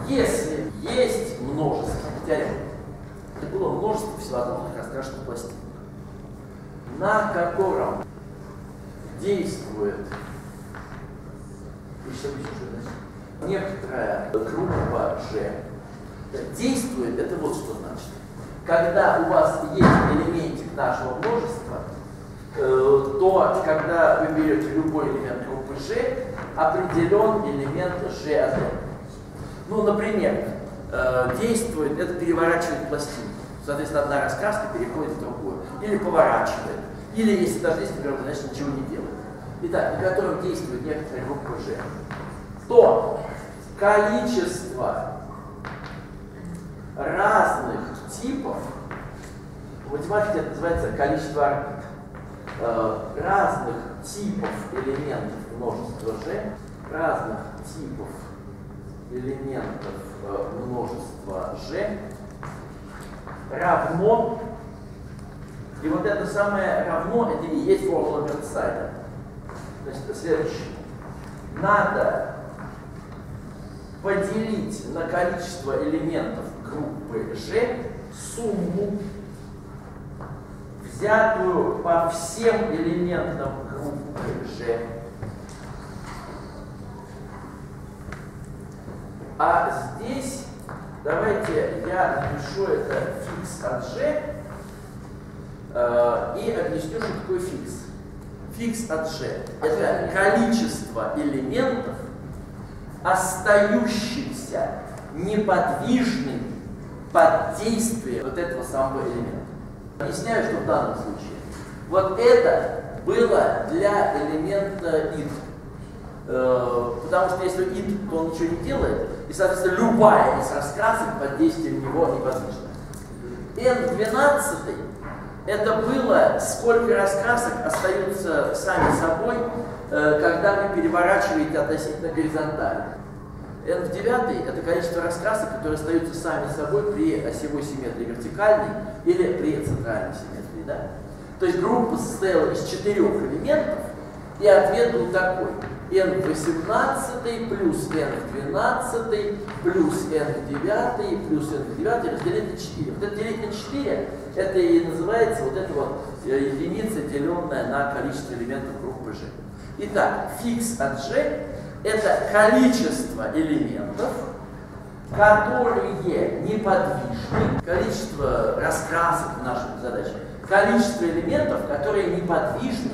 Если есть множество, теорема, это было множество всевозможных раскрашенных пластинок, на котором действует некоторая группа G. Действует, это вот что значит. Когда у вас есть элементик нашего множества, то когда вы берете любой элемент группы G, определен элемент G от N. Ну, например, действует, это переворачивает пластинку. Соответственно, одна раскраска переходит в другую. Или поворачивает. Или, если даже здесь, например, значит, ничего не делает. Итак, на котором действует некоторая группа G, то количество разных типов, в математике это называется количество орбит, разных типов элементов множества G, разных типов элементов множества G равно, и вот это самое равно, это и есть формула Мерцайда. Значит, следующее. Надо поделить на количество элементов группы G сумму, взятую по всем элементам группы G. А здесь давайте я напишу это фикс от G и объясню, что такое фикс. Фикс от G – это количество элементов, остающихся неподвижными под действием вот этого самого элемента. Объясняю, что в данном случае. Вот это было для элемента id. Потому что если id, то он ничего не делает, и, соответственно, любая из раскрасок под действием него неподвижна. n12 это было, сколько раскрасок остаются сами собой, когда вы переворачиваете относительно горизонтально. n в 9 это количество раскрасок, которые остаются сами собой при осевой симметрии вертикальной или при центральной симметрии. Да? То есть группа состояла из 4 элементов, и ответ был такой. n в 18 плюс n в 12 плюс n в 9 плюс n в 9 разделить на 4. Вот это делить на 4, это и называется вот эта вот единица, деленная на количество элементов группы G. Итак, фикс от G это количество элементов, которые неподвижны, количество раскрасок в нашей задаче, количество элементов, которые неподвижны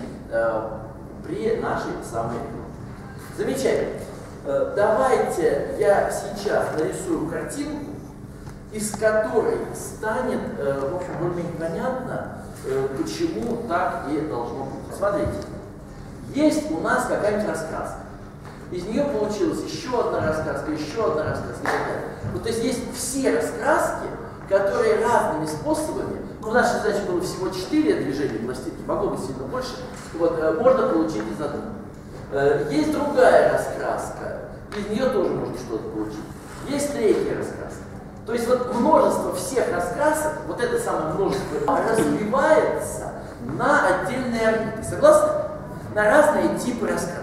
при нашей самой группе. Замечательно. Давайте я сейчас нарисую картинку, из которой станет, в общем, более-менее понятно, почему так и должно быть. Смотрите, есть у нас какая-нибудь раскраска. Из нее получилась еще одна раскраска и так далее. Вот, то есть есть все раскраски, которые разными способами, ну, в нашей задаче было всего 4 движения пластинки, могло быть сильно больше, вот, можно получить из одной. Есть другая раскраска, из нее тоже можно что-то получить. Есть третья раскраска. То есть вот множество всех раскрасок, вот это самое множество, разбивается на отдельные орбиты. Согласны? На разные типы раскрасок.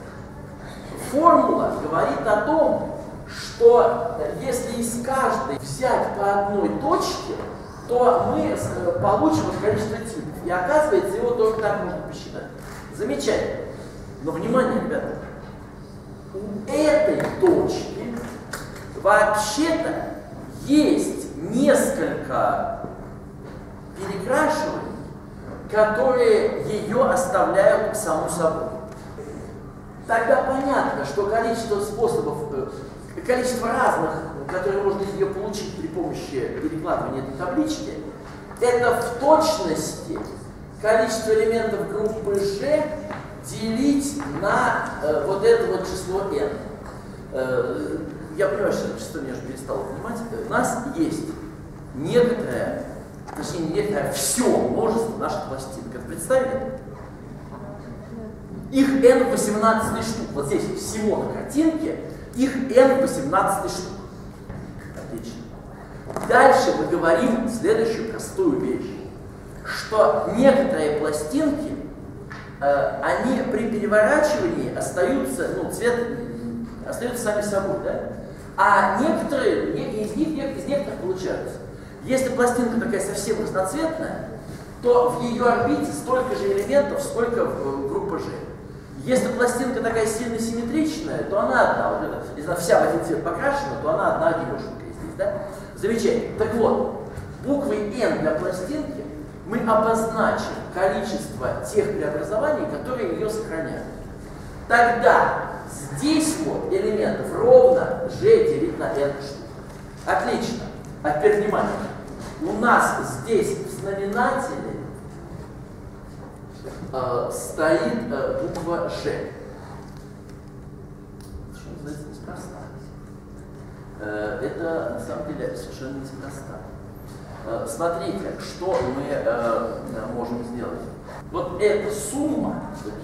Формула говорит о том, что если из каждой взять по одной точке, то мы получим количество типов. И оказывается, его только так можно посчитать. Замечательно. Но внимание, ребята, у этой точки вообще-то есть несколько перекрашиваний, которые ее оставляют саму собой. Тогда понятно, что количество способов, количество разных, которые можно из нее получить при помощи перекладывания этой таблички, это в точности количество элементов группы G делить на вот это вот число n. Я понимаю, что это число меня уже перестало понимать. У нас есть некоторое, точнее некоторое все множество наших пластинок. Это представили? Их n 18 штук. Вот здесь всего на картинке их n 18 штук. Отлично. Дальше мы говорим следующую простую вещь, что некоторые пластинки, они при переворачивании остаются, ну, цвет остаются сами собой, да? А некоторые, из некоторых получаются. Если пластинка такая совсем разноцветная, то в ее орбите столько же элементов, сколько в группе G. Если пластинка такая сильно симметричная, то она одна. Вот это, если она вся в один цвет покрашена, то она одна одинешенькая здесь, да? Замечательно. Так вот, буквой N для пластинки мы обозначим количество тех преобразований, которые ее сохраняют. Тогда здесь вот элементов ровно G делить на N штук. Отлично. А теперь внимание. У нас здесь в знаменателе стоит буква G. Что называется неспроста. Это на самом деле совершенно неспроста. Смотрите, что мы можем сделать. Вот эта сумма,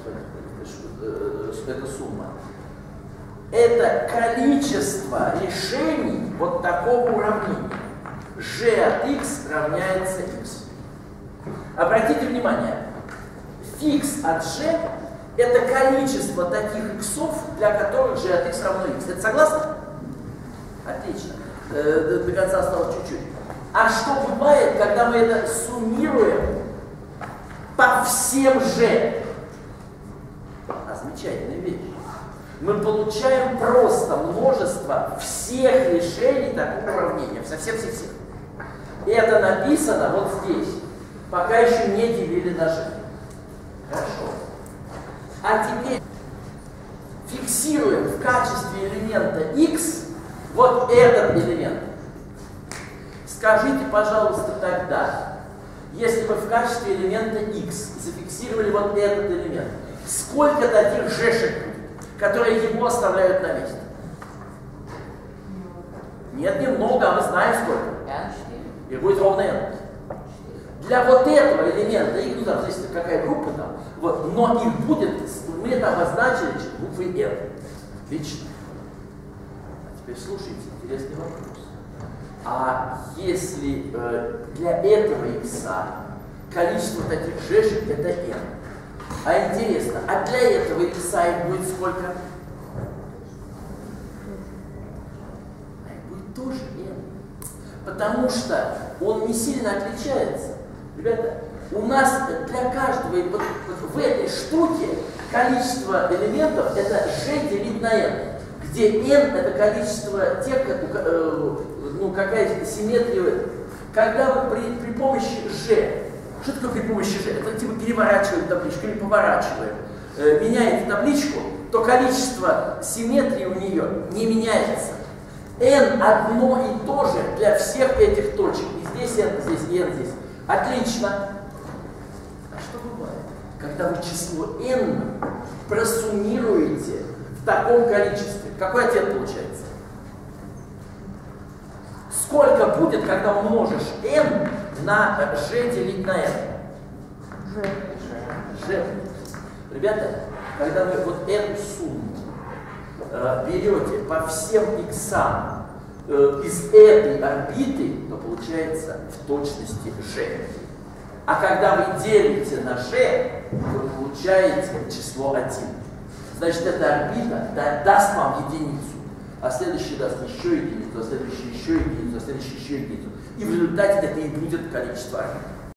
это количество решений вот такого уравнения. G от x равняется x. Обратите внимание, фикс от G это количество таких иксов, для которых G от x равно x. Это согласны? Отлично. До конца осталось чуть-чуть. А что бывает, когда мы это суммируем по всем G? Замечательная вещь. Мы получаем просто множество всех решений такого уравнения. Совсем-всех. И это написано вот здесь. Пока еще не делили на G. Хорошо. А теперь фиксируем в качестве элемента x вот этот элемент. Скажите, пожалуйста, тогда, если мы в качестве элемента x зафиксировали вот этот элемент, сколько таких G-шек будет, которые его оставляют на месте? Нет, немного, а мы знаем сколько. И будет ровно n. Для вот этого элемента, их, ну там, здесь какая группа там, вот, но их будет, мы это обозначили буквой n. Отлично. А теперь слушайте, интересный вопрос. А если для этого икса количество таких G-шек это n, а интересно, а для этого икса их будет сколько? А их будет тоже n. Потому что он не сильно отличается. Ребята, у нас для каждого, вот в этой штуке количество элементов это G делить на n, где n это количество тех, ну какая симметрия. Когда вы при помощи G, что такое при помощи G? Это типа переворачиваем табличку или поворачиваем, меняете табличку, то количество симметрии у нее не меняется. N одно и то же для всех этих точек. И здесь n, здесь и n, здесь. Отлично. А что бывает, когда вы число n просуммируете в таком количестве? Какой ответ получается? Сколько будет, когда умножишь n на g делить на n? G. Ребята, когда вы вот эту сумму берете по всем иксам из этой орбиты, то получается в точности G. А когда вы делите на G, вы получаете число 1. Значит, эта орбита даст вам единицу, а следующий даст еще единицу, а следующий еще единицу, а следующий еще единицу. И в результате это и будет количество орбит.